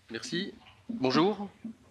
Merci. Bonjour.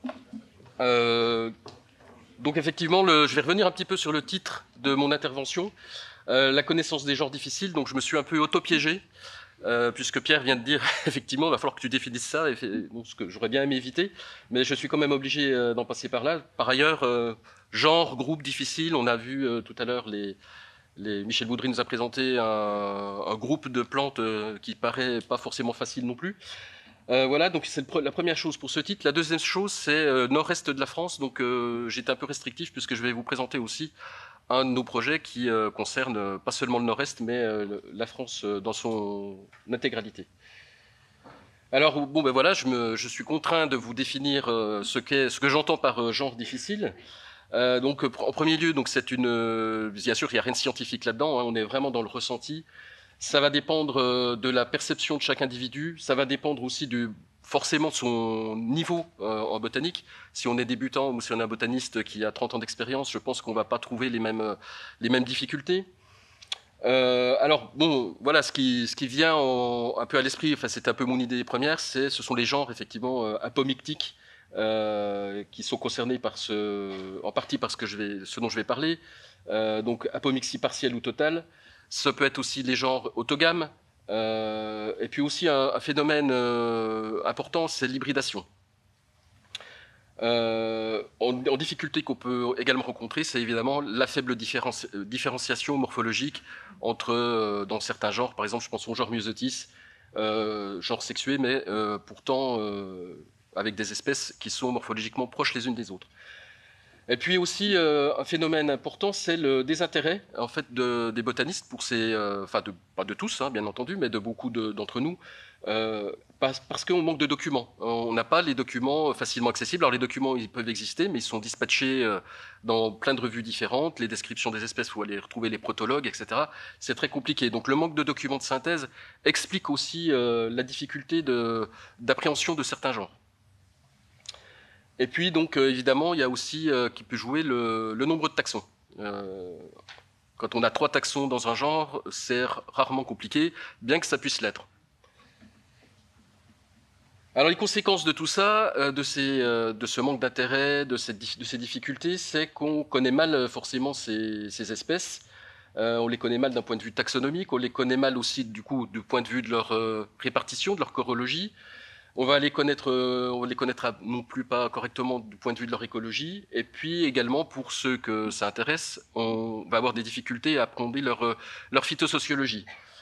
Donc effectivement, je vais revenir un petit peu sur le titre de mon intervention, la connaissance des genres difficiles. Donc je me suis un peu auto-piégé, puisque Pierre vient de dire, effectivement, il va falloir que tu définisses ça, ce que j'aurais bien aimé éviter, mais je suis quand même obligé d'en passer par là. Par ailleurs, genre, groupe difficile, on a vu tout à l'heure, Michel Boudry nous a présenté un groupe de plantes qui paraît pas forcément facile non plus. Voilà, donc c'est la première chose pour ce titre. La deuxième chose, c'est nord-est de la France. Donc j'étais un peu restrictif puisque je vais vous présenter aussi un de nos projets qui concerne pas seulement le nord-est, mais la France dans son intégralité. Alors bon, ben voilà, je suis contraint de vous définir ce que j'entends par genre difficile. Donc en premier lieu, donc c'est bien sûr, il n'y a rien de scientifique là-dedans. Hein, on est vraiment dans le ressenti. Ça va dépendre de la perception de chaque individu. Ça va dépendre aussi forcément de son niveau en botanique. Si on est débutant ou si on est un botaniste qui a 30 ans d'expérience, je pense qu'on ne va pas trouver les mêmes difficultés. Alors bon, voilà, ce qui vient un peu à l'esprit, enfin c'est un peu mon idée première, ce sont les genres effectivement apomictiques qui sont concernés en partie par ce dont je vais parler. Donc apomixie partielle ou totale. Ça peut être aussi les genres autogames. Et puis aussi un phénomène important, c'est l'hybridation. En difficulté qu'on peut également rencontrer, c'est évidemment la faible différenciation morphologique entre, dans certains genres, par exemple, je pense au genre Myosotis, genre sexué, mais pourtant avec des espèces qui sont morphologiquement proches les unes des autres. Et puis aussi un phénomène important, c'est le désintérêt en fait des botanistes pour pas de tous bien entendu, mais de beaucoup d'entre nous, parce qu'on manque de documents. On n'a pas les documents facilement accessibles. Alors les documents ils peuvent exister, mais ils sont dispatchés dans plein de revues différentes. Les descriptions des espèces, il faut aller retrouver les protologues, etc. C'est très compliqué. Donc le manque de documents de synthèse explique aussi la difficulté d'appréhension de certains genres. Et puis donc évidemment il y a aussi qui peut jouer le nombre de taxons. Quand on a 3 taxons dans un genre, c'est rarement compliqué, bien que ça puisse l'être. Alors les conséquences de tout ça, de ce manque d'intérêt, de ces difficultés, c'est qu'on connaît mal forcément ces espèces. On les connaît mal d'un point de vue taxonomique, on les connaît mal aussi du coup du point de vue de leur répartition, de leur chorologie. On les connaîtra non plus pas correctement du point de vue de leur écologie. Et puis également, pour ceux que ça intéresse, on va avoir des difficultés à appréhender leur phytosociologie.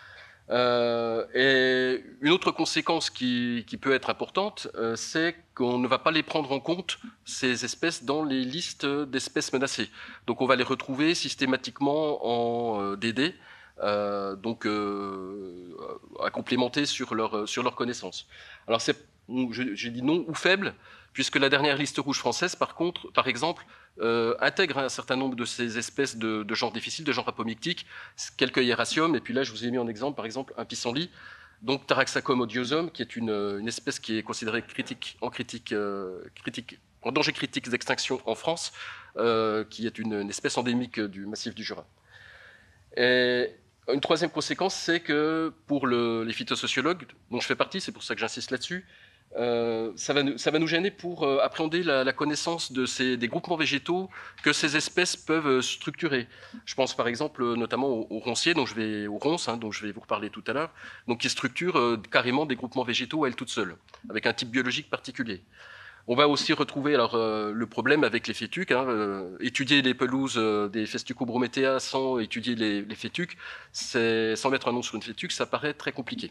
Et une autre conséquence qui peut être importante, c'est qu'on ne va pas les prendre en compte, ces espèces, dans les listes d'espèces menacées. Donc on va les retrouver systématiquement en DD, donc à complémenter sur leur connaissance. Alors j'ai dit non ou faible, puisque la dernière liste rouge française, par exemple, intègre un certain nombre de ces espèces de genres difficiles, de genres apomictiques, quelques hieraciums, et puis là je vous ai mis en exemple, par exemple, un pissenlit, donc Taraxacum odiosum, qui est une espèce qui est considérée en danger critique d'extinction en France, qui est une espèce endémique du massif du Jura. Et une troisième conséquence, c'est que pour les phytosociologues, dont je fais partie, c'est pour ça que j'insiste là-dessus, ça va nous gêner pour appréhender la connaissance des groupements végétaux que ces espèces peuvent structurer. Je pense par exemple notamment aux ronciers, dont je vais vous reparler tout à l'heure, donc qui structurent carrément des groupements végétaux à elles toutes seules, avec un type biologique particulier. On va aussi retrouver le problème avec les fétuques. Étudier les pelouses des Festucobrometea sans étudier les fétuques, sans mettre un nom sur une fétuque, ça paraît très compliqué.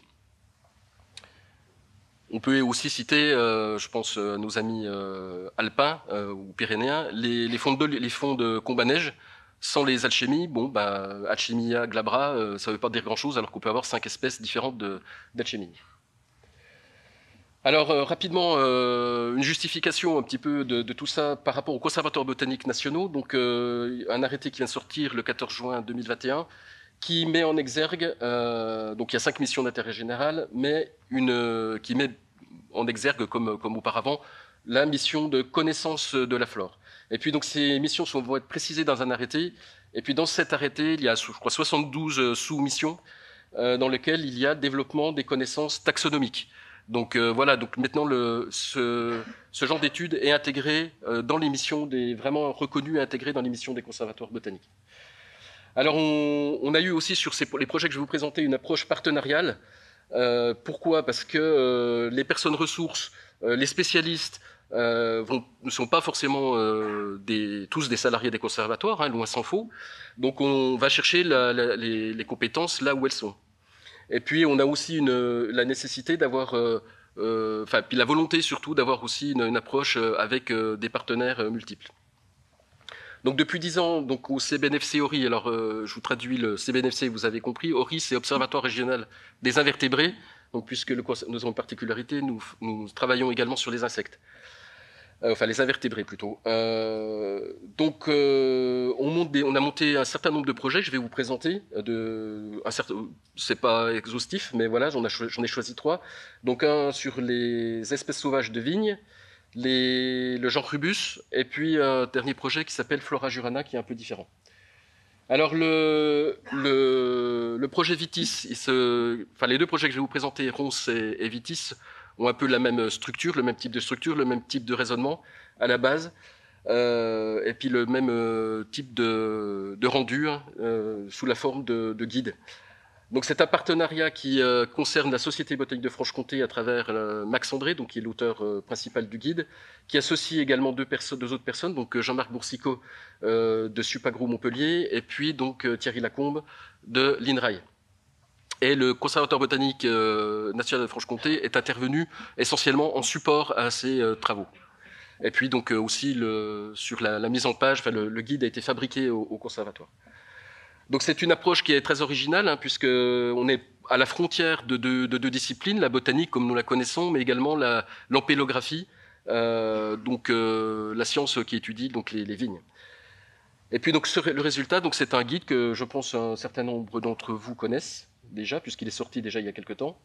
On peut aussi citer, je pense à nos amis alpins ou pyrénéens, les fonds de combat-neige. Sans les alchimies, Alchimia glabra, ça ne veut pas dire grand-chose, alors qu'on peut avoir 5 espèces différentes d'alchimie. Alors rapidement, une justification un petit peu de tout ça par rapport aux conservatoires botaniques nationaux. Donc un arrêté qui vient de sortir le 14 juin 2021 qui met en exergue, donc il y a 5 missions d'intérêt général, mais qui met en exergue comme auparavant la mission de connaissance de la flore. Et puis donc ces missions vont être précisées dans un arrêté. Et puis dans cet arrêté, il y a je crois 72 sous-missions dans lesquelles il y a développement des connaissances taxonomiques. Donc voilà, donc maintenant ce genre d'études est intégré dans les missions vraiment reconnu et intégré dans les missions des conservatoires botaniques. Alors on a eu aussi sur les projets que je vais vous présenter une approche partenariale. Pourquoi? Parce que les personnes ressources, les spécialistes ne sont pas forcément tous des salariés des conservatoires, hein, loin s'en faut. Donc on va chercher les compétences là où elles sont. Et puis on a aussi la nécessité d'avoir, puis la volonté surtout d'avoir aussi une approche avec des partenaires multiples. Donc depuis 10 ans, donc au CBNFC ORI, alors je vous traduis le CBNFC, vous avez compris, ORI c'est Observatoire Régional des Invertébrés, donc puisque nous avons une particularité, nous travaillons également sur les insectes. Enfin les invertébrés plutôt. On a monté un certain nombre de projets que je vais vous présenter. C'est pas exhaustif, mais voilà, j'en ai choisi 3. Donc un sur les espèces sauvages de vignes, le genre Rubus, et puis un dernier projet qui s'appelle Flora Jurana, qui est un peu différent. Alors le projet Vitis, les 2 projets que je vais vous présenter, Ronces et Vitis, ont un peu la même structure, le même type de structure, le même type de raisonnement à la base, et puis le même type de rendu hein, sous la forme de guide. Donc c'est un partenariat qui concerne la Société botanique de Franche-Comté à travers Max André, donc qui est l'auteur principal du guide, qui associe également deux autres personnes, donc Jean-Marc Boursicot de Supagro Montpellier, et puis donc Thierry Lacombe de l'INRAE. Et le Conservatoire botanique national de Franche-Comté est intervenu essentiellement en support à ces travaux. Et puis donc aussi sur la mise en page, le guide a été fabriqué au conservatoire. Donc c'est une approche qui est très originale, hein, puisqu'on est à la frontière de deux disciplines, la botanique comme nous la connaissons, mais également l'ampélographie, donc la science qui étudie donc les vignes. Et puis donc le résultat, donc c'est un guide que je pense un certain nombre d'entre vous connaissent déjà, puisqu'il est sorti déjà il y a quelque temps.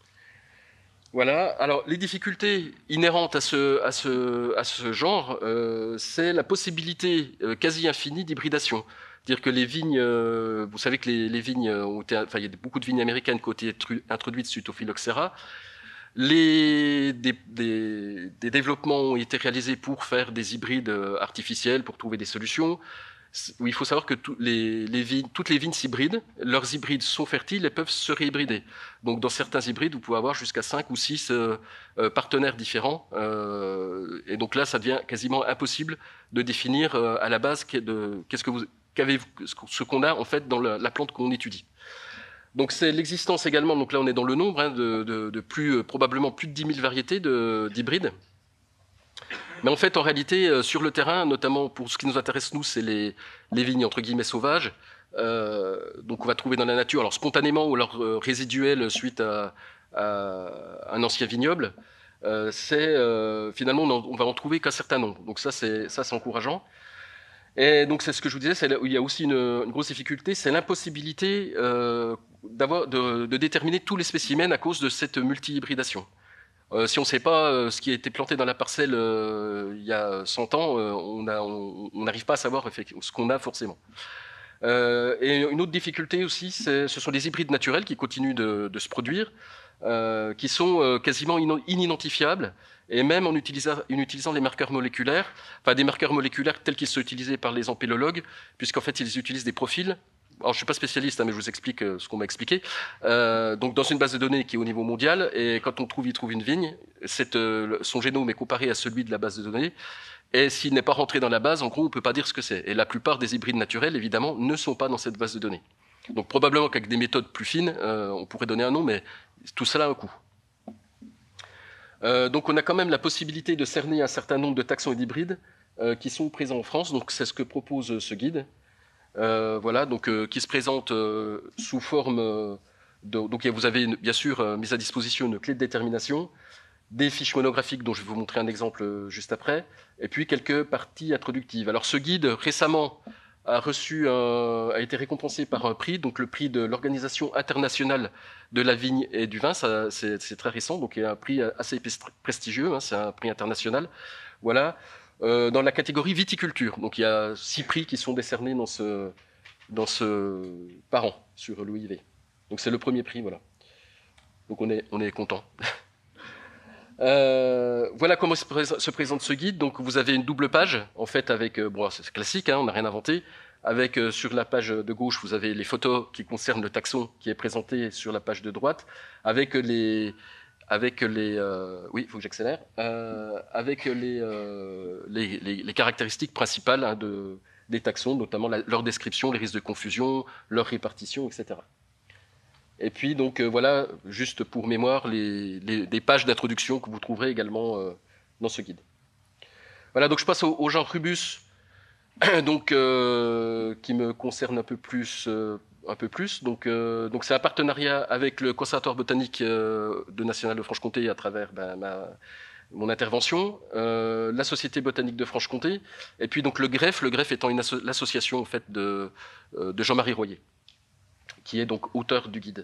Voilà. Alors les difficultés inhérentes à ce genre, c'est la possibilité quasi infinie d'hybridation. C'est-à-dire que les vignes, vous savez que les vignes il y a beaucoup de vignes américaines qui ont été introduites suite au phylloxéra. Des développements ont été réalisés pour faire des hybrides artificiels, pour trouver des solutions. Il faut savoir que toutes les vignes s'hybrident, leurs hybrides sont fertiles et peuvent se réhybrider. Donc dans certains hybrides, vous pouvez avoir jusqu'à 5 ou 6 partenaires différents. Et donc là, ça devient quasiment impossible de définir à la base ce qu'on a en fait dans la plante qu'on étudie. Donc c'est l'existence également, donc là on est dans le nombre, hein, probablement plus de 10 000 variétés d'hybrides. Mais en fait, en réalité, sur le terrain, notamment pour ce qui nous intéresse, nous, c'est les vignes, entre guillemets, sauvages. Donc on va trouver dans la nature, alors spontanément ou alors résiduel suite à un ancien vignoble. Finalement, on va en trouver qu'un certain nombre. Donc ça, c'est encourageant. Et donc c'est ce que je vous disais, il y a aussi une grosse difficulté, c'est l'impossibilité de déterminer tous les spécimens à cause de cette multi-hybridation. Si on ne sait pas ce qui a été planté dans la parcelle il y a 100 ans, on n'arrive pas à savoir ce qu'on a forcément. Et une autre difficulté aussi, ce sont les hybrides naturels qui continuent de se produire, qui sont quasiment inidentifiables, et même en utilisant des marqueurs moléculaires, enfin des marqueurs moléculaires tels qu'ils sont utilisés par les ampélologues, puisqu'en fait ils utilisent des profils. Alors je suis pas spécialiste, hein, mais je vous explique ce qu'on m'a expliqué. Donc dans une base de données qui est au niveau mondial, et quand on y trouve une vigne, son génome est comparé à celui de la base de données, et s'il n'est pas rentré dans la base, en gros, on peut pas dire ce que c'est. Et la plupart des hybrides naturels, évidemment, ne sont pas dans cette base de données. Donc probablement qu'avec des méthodes plus fines, on pourrait donner un nom, mais tout cela a un coût. Donc on a quand même la possibilité de cerner un certain nombre de taxons et d'hybrides qui sont présents en France. Donc c'est ce que propose ce guide. Voilà, donc qui se présente sous forme donc vous avez bien sûr mis à disposition une clé de détermination, des fiches monographiques dont je vais vous montrer un exemple juste après, et puis quelques parties introductives. Alors ce guide récemment a été récompensé par un prix, donc le prix de l'Organisation internationale de la vigne et du vin. C'est très récent, donc il y a un prix assez prestigieux, hein, c'est un prix international. Voilà. Dans la catégorie viticulture. Donc il y a 6 prix qui sont décernés par an sur l'OIV. Donc c'est le premier prix, voilà. Donc on est content. Voilà comment se présente ce guide. Donc vous avez une double page, en fait, avec, bon, c'est classique, hein, on n'a rien inventé, avec sur la page de gauche, vous avez les photos qui concernent le taxon qui est présenté sur la page de droite, avec les oui, il faut que j'accélère, avec les caractéristiques principales hein, des taxons, notamment leur description, les risques de confusion, leur répartition, etc. Et puis, donc, voilà, juste pour mémoire, des pages d'introduction que vous trouverez également dans ce guide. Voilà, donc je passe au genre Rubus, donc, qui me concerne un peu plus. Donc c'est un partenariat avec le Conservatoire botanique de National de Franche-Comté à travers mon intervention, la Société botanique de Franche-Comté, et puis donc le GREF étant l'association en fait de Jean-Marie Royer, qui est donc auteur du guide.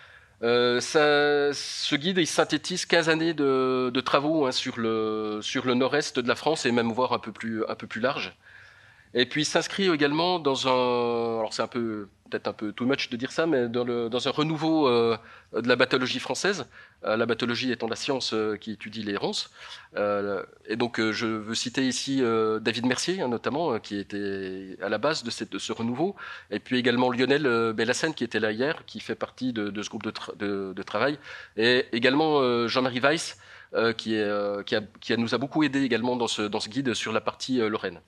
Ce guide, il synthétise 15 années de travaux hein, sur le nord-est de la France et même voire un peu plus large. Et puis il s'inscrit également dans un, alors c'est peut-être un peu too much de dire ça, mais dans un renouveau de la batologie française. La batologie étant la science qui étudie les ronces. Et donc je veux citer ici David Mercier, hein, notamment, qui était à la base de ce renouveau. Et puis également Lionel Bellassène, qui était là hier, qui fait partie de ce groupe de travail. Et également Jean-Marie Weiss, qui nous a beaucoup aidé également dans ce guide sur la partie Lorraine.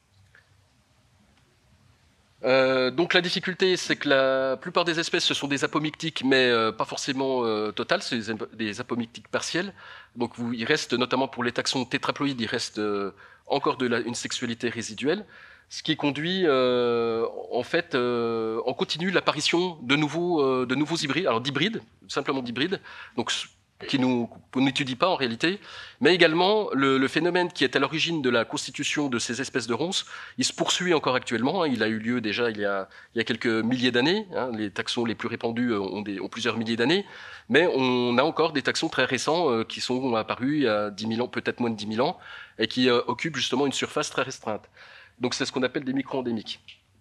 Donc la difficulté, c'est que la plupart des espèces, ce sont des apomictiques, mais pas forcément totales, c'est des apomictiques partiels. Donc il reste, notamment pour les taxons tétraploïdes, il reste encore une sexualité résiduelle, ce qui conduit en fait en continu l'apparition de nouveaux hybrides, alors d'hybrides, simplement d'hybrides, donc qu'on n'étudie pas en réalité, mais également le phénomène qui est à l'origine de la constitution de ces espèces de ronces, il se poursuit encore actuellement, hein, il a eu lieu déjà il y a quelques milliers d'années, hein, les taxons les plus répandus ont plusieurs milliers d'années, mais on a encore des taxons très récents qui sont apparus il y a 10 000 ans, peut-être moins de 10 000 ans, et qui occupent justement une surface très restreinte. Donc c'est ce qu'on appelle des micro-endémiques.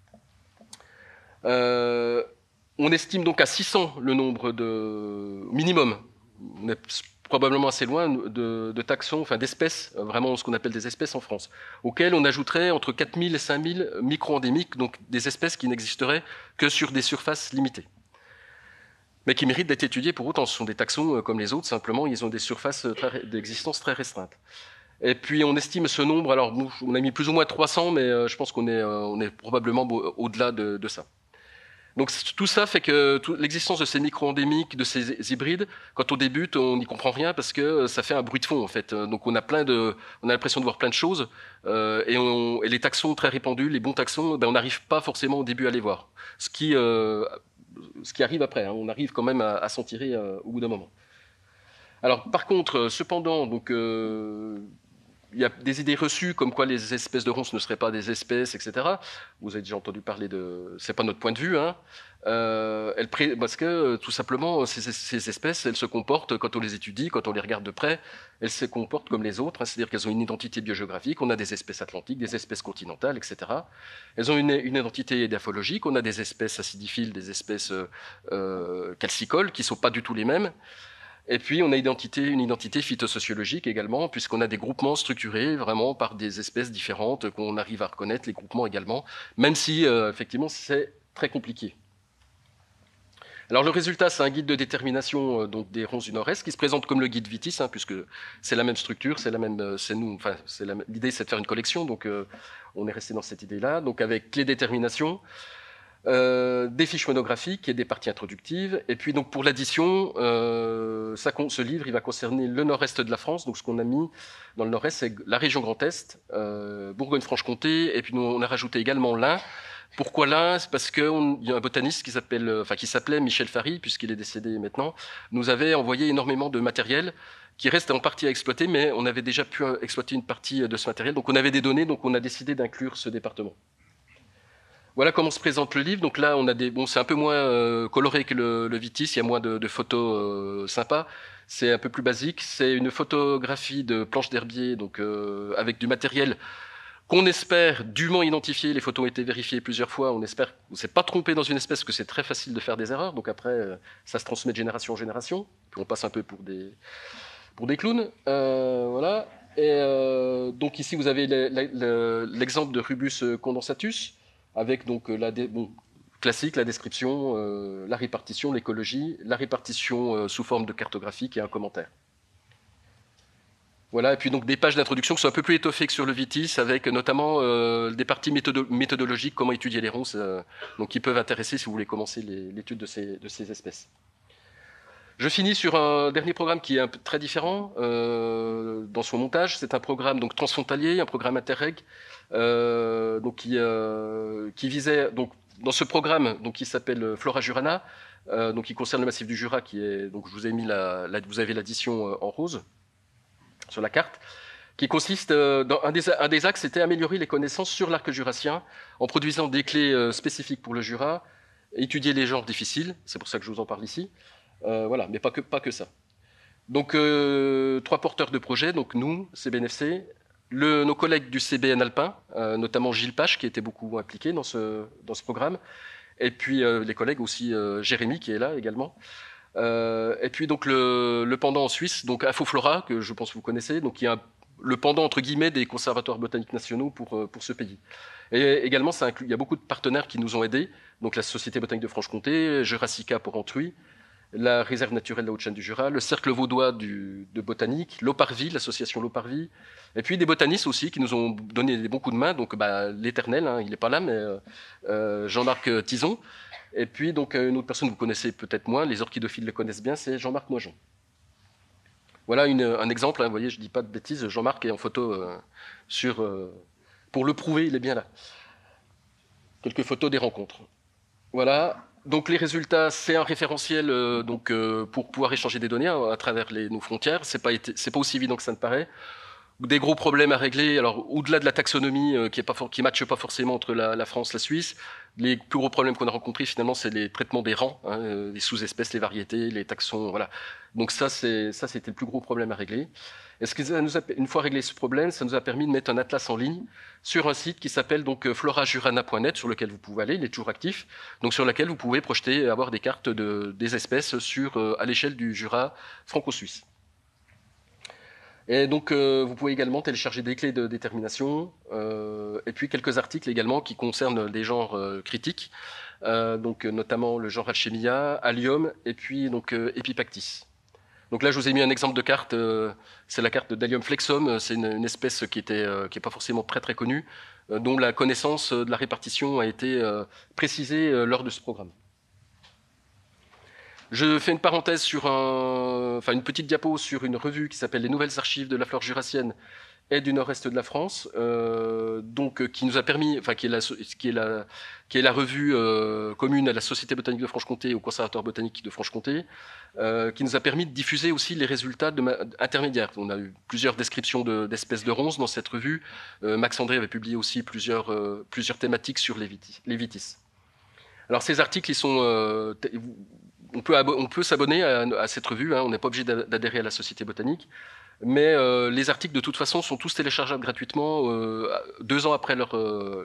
On estime donc à 600 le nombre minimum. On est probablement assez loin de taxons, enfin d'espèces, vraiment ce qu'on appelle des espèces en France, auxquelles on ajouterait entre 4000 et 5000 micro-endémiques, donc des espèces qui n'existeraient que sur des surfaces limitées, mais qui méritent d'être étudiées pour autant. Ce sont des taxons comme les autres, simplement ils ont des surfaces d'existence très restreintes. Et puis on estime ce nombre, alors on a mis plus ou moins 300, mais je pense qu'on est probablement au-delà de ça. Donc tout ça fait que l'existence de ces micro-endémiques, de ces hybrides, quand on débute, on n'y comprend rien parce que ça fait un bruit de fond en fait. Donc on a l'impression de voir plein de choses et les taxons très répandus, les bons taxons, on n'arrive pas forcément au début à les voir. Ce qui arrive après, hein, on arrive quand même à s'en tirer au bout d'un moment. Alors par contre, cependant, donc il y a des idées reçues comme quoi les espèces de ronces ne seraient pas des espèces, etc. Vous avez déjà entendu parler de... C'est pas notre point de vue, hein. Parce que tout simplement, ces espèces, elles se comportent, quand on les étudie, quand on les regarde de près, elles se comportent comme les autres, hein, c'est-à-dire qu'elles ont une identité biogéographique, on a des espèces atlantiques, des espèces continentales, etc. Elles ont une identité édaphologique, on a des espèces acidiphiles, des espèces calcicoles, qui ne sont pas du tout les mêmes. Et puis, on a une identité phytosociologique également, puisqu'on a des groupements structurés vraiment par des espèces différentes qu'on arrive à reconnaître, les groupements également, même si, effectivement, c'est très compliqué. Alors, le résultat, c'est un guide de détermination donc des ronces du Nord-Est, qui se présente comme le guide Vitis, hein, puisque c'est la même structure, l'idée, c'est de faire une collection, donc on est resté dans cette idée-là, donc avec clé détermination, des fiches monographiques et des parties introductives. Et puis donc pour l'addition, ce livre il va concerner le nord-est de la France. Donc ce qu'on a mis dans le nord-est, c'est la région Grand Est, Bourgogne-Franche-Comté, et puis nous, on a rajouté également l'Ain. Pourquoi l'Ain? C'est parce qu'il y a un botaniste qui s'appelait Michel Fary, puisqu'il est décédé maintenant, nous avait envoyé énormément de matériel qui reste en partie à exploiter, mais on avait déjà pu exploiter une partie de ce matériel. Donc on avait des données, donc on a décidé d'inclure ce département. Voilà comment se présente le livre. Donc là, on a c'est un peu moins coloré que le Vitis, il y a moins de photos sympas. C'est un peu plus basique. C'est une photographie de planches d'herbier, donc avec du matériel qu'on espère dûment identifier. Les photos ont été vérifiées plusieurs fois. On espère qu'on ne s'est pas trompé dans une espèce, que c'est très facile de faire des erreurs. Donc après, ça se transmet de génération en génération. Puis on passe un peu pour pour des clowns. Voilà. Et donc ici, vous avez l'exemple de Rubus condensatus, avec donc classique, la description, la répartition, l'écologie, la répartition sous forme de cartographique et un commentaire. Voilà, et puis donc des pages d'introduction qui sont un peu plus étoffées que sur le Vitis, avec notamment des parties méthodologiques, comment étudier les ronces, donc qui peuvent intéresser si vous voulez commencer l'étude de ces espèces. Je finis sur un dernier programme qui est un peu très différent dans son montage. C'est un programme donc transfrontalier, un programme Interreg, donc qui visait donc dans ce programme donc qui s'appelle Flora Jurana, donc qui concerne le massif du Jura, qui est donc je vous ai mis vous avez l'addition en rose sur la carte, qui consiste dans un des axes, c'était améliorer les connaissances sur l'arc jurassien en produisant des clés spécifiques pour le Jura, étudier les genres difficiles, c'est pour ça que je vous en parle ici, voilà, mais pas que ça. Donc 3 porteurs de projet, donc nous, CBNFC, nos collègues du CBN Alpin, notamment Gilles Pache qui était beaucoup impliqué dans ce programme, et puis les collègues aussi Jérémy qui est là également. Et puis donc le pendant en Suisse, donc Infoflora, que je pense que vous connaissez, donc qui est le pendant entre guillemets des conservatoires botaniques nationaux pour ce pays. Et également, il y a beaucoup de partenaires qui nous ont aidés, donc la Société botanique de Franche-Comté, Jurassica pour Antruy, la réserve naturelle de la Haute-Chaîne du Jura, le Cercle vaudois de botanique, l'Oparvie, l'association l'Oparvie, et puis des botanistes aussi qui nous ont donné des bons coups de main, donc l'éternel, hein, il n'est pas là, mais Jean-Marc Tison. Et puis, donc, une autre personne que vous connaissez peut-être moins, les orchidophiles le connaissent bien, c'est Jean-Marc Moijon. Voilà un exemple, hein, vous voyez, je ne dis pas de bêtises, Jean-Marc est en photo pour le prouver, il est bien là. Quelques photos des rencontres. Voilà, donc les résultats, c'est un référentiel pour pouvoir échanger des données à travers nos frontières, c'est pas aussi évident que ça ne paraît. Des gros problèmes à régler. Alors, au-delà de la taxonomie qui ne matche pas forcément entre la France et la Suisse, les plus gros problèmes qu'on a rencontrés, finalement, c'est les traitements des rangs, hein, les sous-espèces, les variétés, les taxons, voilà. Donc c'était le plus gros problème à régler. Une fois réglé ce problème, ça nous a permis de mettre un atlas en ligne sur un site qui s'appelle donc florajurana.net, sur lequel vous pouvez aller, il est toujours actif, donc sur lequel vous pouvez projeter, avoir des cartes des espèces à l'échelle du Jura franco-suisse. Et donc, vous pouvez également télécharger des clés de détermination et puis quelques articles également qui concernent des genres critiques, donc notamment le genre Alchemia, Allium et puis donc Epipactis. Donc là, je vous ai mis un exemple de carte. C'est la carte d'Allium flexum. C'est une espèce qui est pas forcément très très connue, dont la connaissance de la répartition a été précisée lors de ce programme. Je fais une parenthèse sur une petite diapo sur une revue qui s'appelle Les Nouvelles Archives de la Flore Jurassienne et du Nord-Est de la France, qui nous a permis, qui est la revue commune à la Société botanique de Franche-Comté et au Conservatoire botanique de Franche-Comté, qui nous a permis de diffuser aussi les résultats intermédiaires. On a eu plusieurs descriptions d'espèces de ronces dans cette revue. Max André avait publié aussi plusieurs thématiques sur les vitis. Alors ces articles, ils sont on peut s'abonner à cette revue, hein, on n'est pas obligé d'adhérer à la Société botanique, mais les articles de toute façon sont tous téléchargeables gratuitement 2 ans après leur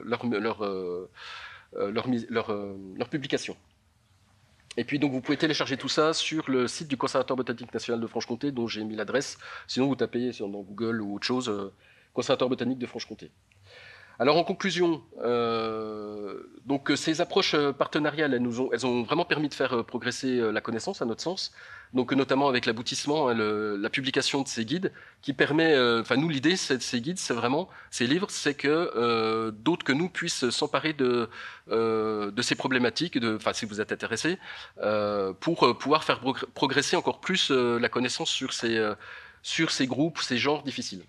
publication. Et puis donc vous pouvez télécharger tout ça sur le site du Conservatoire botanique national de Franche-Comté, dont j'ai mis l'adresse, sinon vous tapez dans Google ou autre chose, Conservatoire botanique de Franche-Comté. Alors en conclusion, donc ces approches partenariales, elles ont vraiment permis de faire progresser la connaissance à notre sens, donc notamment avec l'aboutissement, hein, la publication de ces guides, qui permet, nous l'idée de ces guides, ces livres, c'est que d'autres que nous puissent s'emparer de ces problématiques, si vous êtes intéressés, pour pouvoir faire progresser encore plus la connaissance sur ces groupes, ces genres difficiles.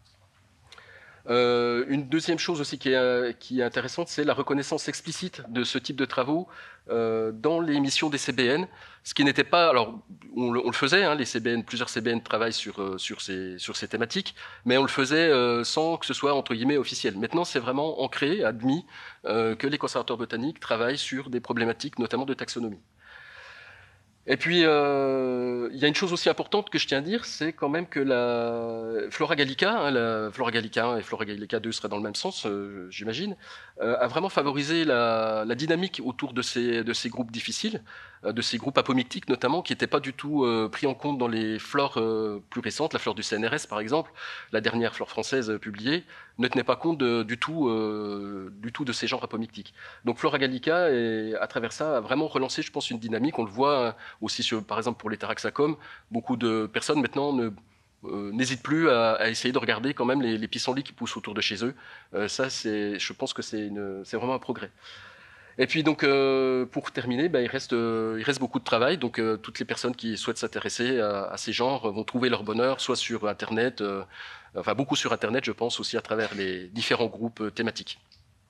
Une deuxième chose aussi qui est intéressante, c'est la reconnaissance explicite de ce type de travaux dans les missions des CBN, ce qui n'était pas... Alors, on le faisait, hein, plusieurs CBN travaillent sur ces thématiques, mais on le faisait sans que ce soit, entre guillemets, officiel. Maintenant, c'est vraiment ancré, admis, que les conservateurs botaniques travaillent sur des problématiques, notamment de taxonomie. Et puis, il y a une chose aussi importante que je tiens à dire, c'est quand même que la Flora Gallica, hein, la Flora Gallica 1 et Flora Gallica 2 seraient dans le même sens, j'imagine, a vraiment favorisé la dynamique autour de ces groupes difficiles, de ces groupes apomictiques notamment, qui n'étaient pas du tout pris en compte dans les flores plus récentes. La flore du CNRS, par exemple, la dernière flore française publiée, ne tenait pas compte du tout de ces genres apomictiques. Donc Flora Gallica, à travers ça, a vraiment relancé, je pense, une dynamique. On le voit aussi, par exemple, pour les Taraxacum. Beaucoup de personnes maintenant n'hésitent plus à essayer de regarder quand même les pissenlits qui poussent autour de chez eux. Ça, je pense que c'est vraiment un progrès. Et puis donc pour terminer, il reste beaucoup de travail. Donc toutes les personnes qui souhaitent s'intéresser à ces genres vont trouver leur bonheur, soit sur Internet, enfin beaucoup sur Internet, je pense, aussi à travers les différents groupes thématiques.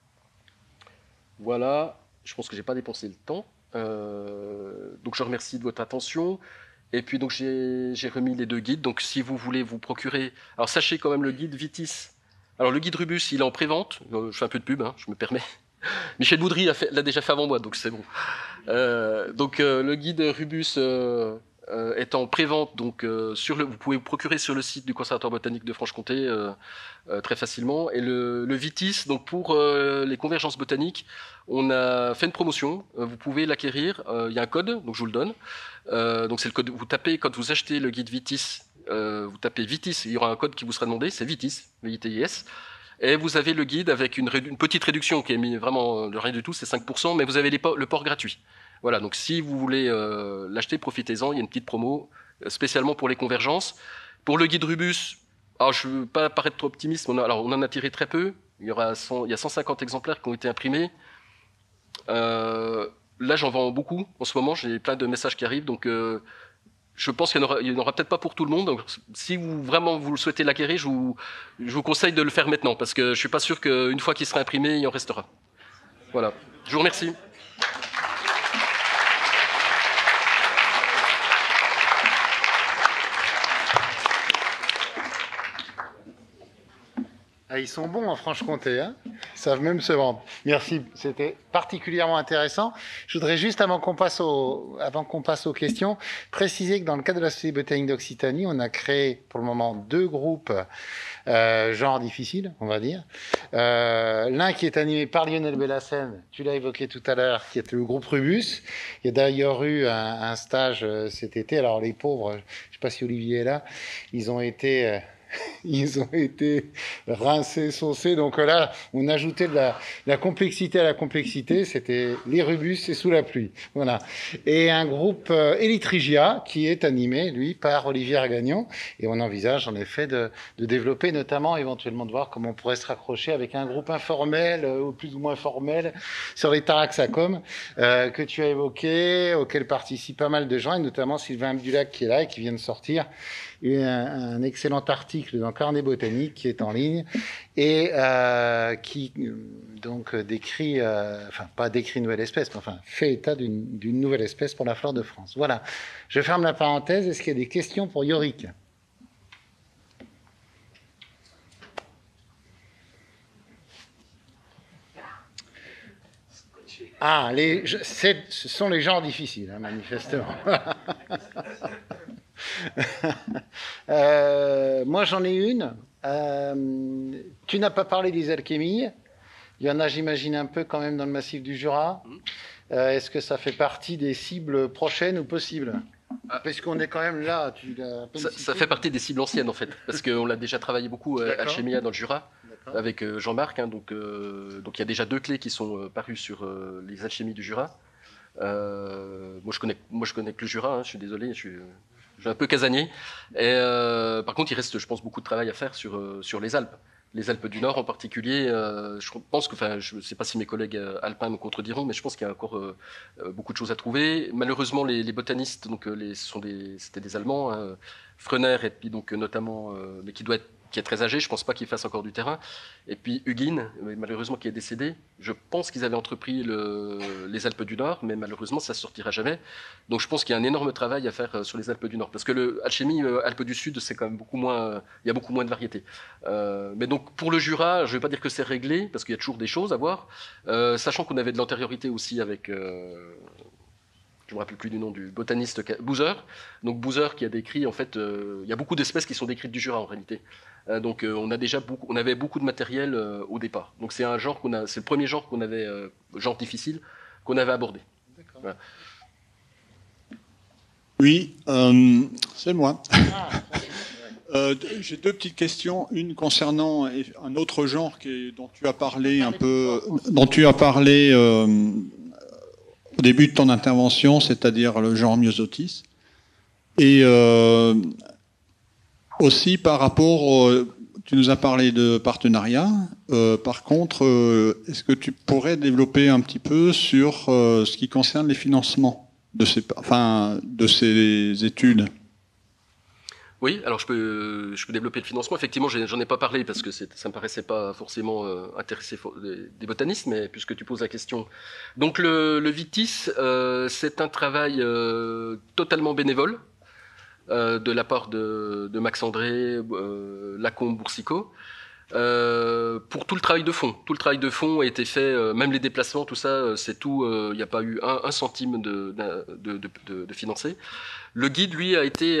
Voilà, je pense que j'ai pas dépensé le temps. Donc je remercie de votre attention. Et puis donc j'ai remis les 2 guides. Donc si vous voulez vous procurer, alors sachez quand même le guide Vitis. Alors le guide Rubus, il est en prévente. Je fais un peu de pub, hein, je me permets. Michel Boudry l'a déjà fait avant moi, donc c'est bon. Le guide Rubus est en prévente, donc vous pouvez vous procurer sur le site du Conservatoire botanique de Franche-Comté très facilement. Et le Vitis, donc pour les convergences botaniques, on a fait une promotion. Vous pouvez l'acquérir. Il y a un code, donc je vous le donne. Donc c'est le code. Vous tapez quand vous achetez le guide Vitis, vous tapez Vitis. Il y aura un code qui vous sera demandé. C'est Vitis, V-I-T-I-S. Et vous avez le guide avec une petite réduction qui est mise vraiment de rien du tout, c'est 5%, mais vous avez le port gratuit. Voilà, donc si vous voulez l'acheter, profitez-en, il y a une petite promo spécialement pour les convergences. Pour le guide Rubus, alors je ne veux pas paraître trop optimiste, on en a tiré très peu, il y a 150 exemplaires qui ont été imprimés. Là j'en vends beaucoup en ce moment, j'ai plein de messages qui arrivent, donc je pense qu'il n'y en aura peut-être pas pour tout le monde. Donc, si vous le souhaitez l'acquérir, je vous conseille de le faire maintenant, parce que je ne suis pas sûr qu'une fois qu'il sera imprimé, il en restera. Voilà. Je vous remercie. Ah, ils sont bons en Franche-Comté, hein, ils savent même se vendre. Merci, c'était particulièrement intéressant. Je voudrais juste, avant qu'on passe aux questions, préciser que dans le cadre de la Société botanique d'Occitanie, on a créé pour le moment 2 groupes genre difficiles, on va dire. L'un qui est animé par Lionel Bellassène, tu l'as évoqué tout à l'heure, qui est le groupe Rubus. Il y a d'ailleurs eu un stage cet été. Alors les pauvres, je ne sais pas si Olivier est là, ils ont été rincés, saucés. Donc là, on ajoutait de la complexité à la complexité. C'était les Rubus et Sous la pluie. Voilà. Et un groupe Elytrigia qui est animé, lui, par Olivier Argagnon. Et on envisage, en effet, de développer, notamment, éventuellement, de voir comment on pourrait se raccrocher avec un groupe informel, ou plus ou moins formel, sur les Taraxacum, que tu as évoqué, auquel participent pas mal de gens, et notamment Sylvain Abdulac qui est là et qui vient de sortir un excellent article dans Carnet Botanique qui est en ligne et qui donc décrit, enfin pas décrit une nouvelle espèce, mais enfin fait état d'une nouvelle espèce pour la flore de France. Voilà, je ferme la parenthèse. Est-ce qu'il y a des questions pour Yorick ? Ah, ce sont les genres difficiles, hein, manifestement. Moi, j'en ai une. Tu n'as pas parlé des alchémies. Il y en a, j'imagine, un peu quand même dans le massif du Jura. Est-ce que ça fait partie des cibles prochaines ou possibles ? Parce qu'on est quand même là. Ça fait partie des cibles anciennes, en fait, parce qu'on l'a déjà travaillé beaucoup à Alchemia dans le Jura, avec Jean-Marc. Hein, donc il y a déjà 2 clés qui sont parues sur les alchimies du Jura. Moi, je connais que le Jura, hein, je suis désolé, je suis un peu casanier. Et, par contre, il reste, je pense, beaucoup de travail à faire sur les Alpes. Les Alpes du Nord en particulier, je pense que, enfin, je ne sais pas si mes collègues alpins me contrediront, mais je pense qu'il y a encore beaucoup de choses à trouver. Malheureusement, les botanistes, donc c'était des Allemands, hein, Fröner et puis donc notamment, mais qui est très âgé, je ne pense pas qu'il fasse encore du terrain. Et puis Huguin, malheureusement, qui est décédé. Je pense qu'ils avaient entrepris les Alpes du Nord, mais malheureusement, ça ne sortira jamais. Donc je pense qu'il y a un énorme travail à faire sur les Alpes du Nord. Parce que l'alchimie Alpes du Sud, c'est quand même beaucoup moins. Il y a beaucoup moins de variétés. Mais donc pour le Jura, je ne vais pas dire que c'est réglé, parce qu'il y a toujours des choses à voir. Sachant qu'on avait de l'antériorité aussi avec. Je me rappelle plus du nom du botaniste Boozer. Donc Boozer qui a décrit, en fait, il y a beaucoup d'espèces qui sont décrites du Jura en réalité. Donc on avait beaucoup de matériel au départ. Donc c'est le premier genre qu'on avait, genre difficile, qu'on avait abordé. Voilà. Oui, c'est moi. J'ai deux petites questions. Une concernant un autre genre dont tu as parlé un peu, dont tu as parlé au début de ton intervention, c'est-à-dire le genre myosotis. Et aussi par rapport, tu nous as parlé de partenariat. Par contre, est-ce que tu pourrais développer un petit peu sur ce qui concerne les financements de ces études? Oui, alors je peux développer le financement. Effectivement, j'en ai pas parlé parce que ça me paraissait pas forcément intéresser des botanistes, mais puisque tu poses la question. Donc le VITIS, c'est un travail totalement bénévole de la part de Max André, Lacombe, Boursicot. Pour tout le travail de fond. Tout le travail de fond a été fait, même les déplacements, tout ça, c'est tout. Il n'y a pas eu un centime de financé. Le guide, lui, a été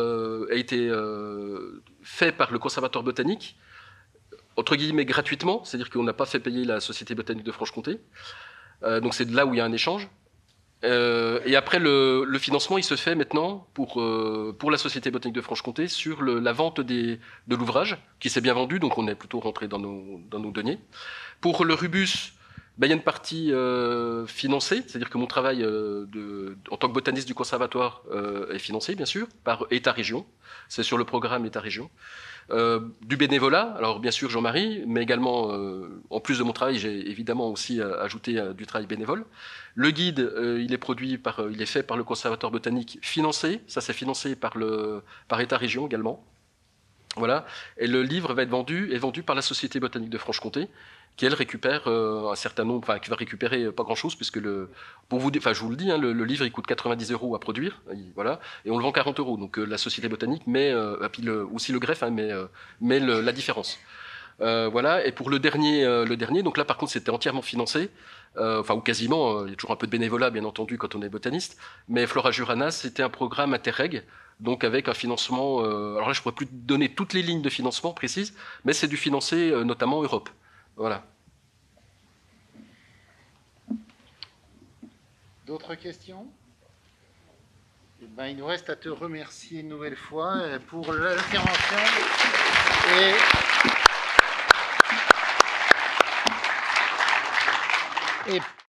fait par le Conservatoire botanique, entre guillemets gratuitement, c'est-à-dire qu'on n'a pas fait payer la Société botanique de Franche-Comté. Donc c'est là où il y a un échange. Et après, le financement, il se fait maintenant pour la Société botanique de Franche-Comté sur la vente de l'ouvrage, qui s'est bien vendu, donc on est plutôt rentré dans nos deniers. Pour le Rubus, ben, il y a une partie financée, c'est-à-dire que mon travail en tant que botaniste du conservatoire est financé, bien sûr, par État-Région. C'est sur le programme État-Région. Du bénévolat, alors bien sûr Jean-Marie, mais également, en plus de mon travail, j'ai évidemment aussi ajouté du travail bénévole. Le guide, il est fait par le Conservatoire botanique financé, ça c'est financé par État-Région également. Voilà. Et le livre est vendu par la Société botanique de Franche-Comté, qui elle récupère un certain nombre, enfin qui va récupérer pas grand-chose, puisque je vous le dis, hein, le livre il coûte 90 € à produire, voilà, et on le vend 40 €. Donc la Société botanique met, puis aussi le greffe, hein, met la différence. Voilà. Et pour le dernier, donc là par contre c'était entièrement financé, ou quasiment. Il y a toujours un peu de bénévolat bien entendu quand on est botaniste, mais Flora Juranas c'était un programme Interreg. Donc avec un financement, alors là je pourrais plus donner toutes les lignes de financement précises, mais c'est du financé notamment Europe. Voilà. D'autres questions? Eh ben, il nous reste à te remercier une nouvelle fois pour l'intervention et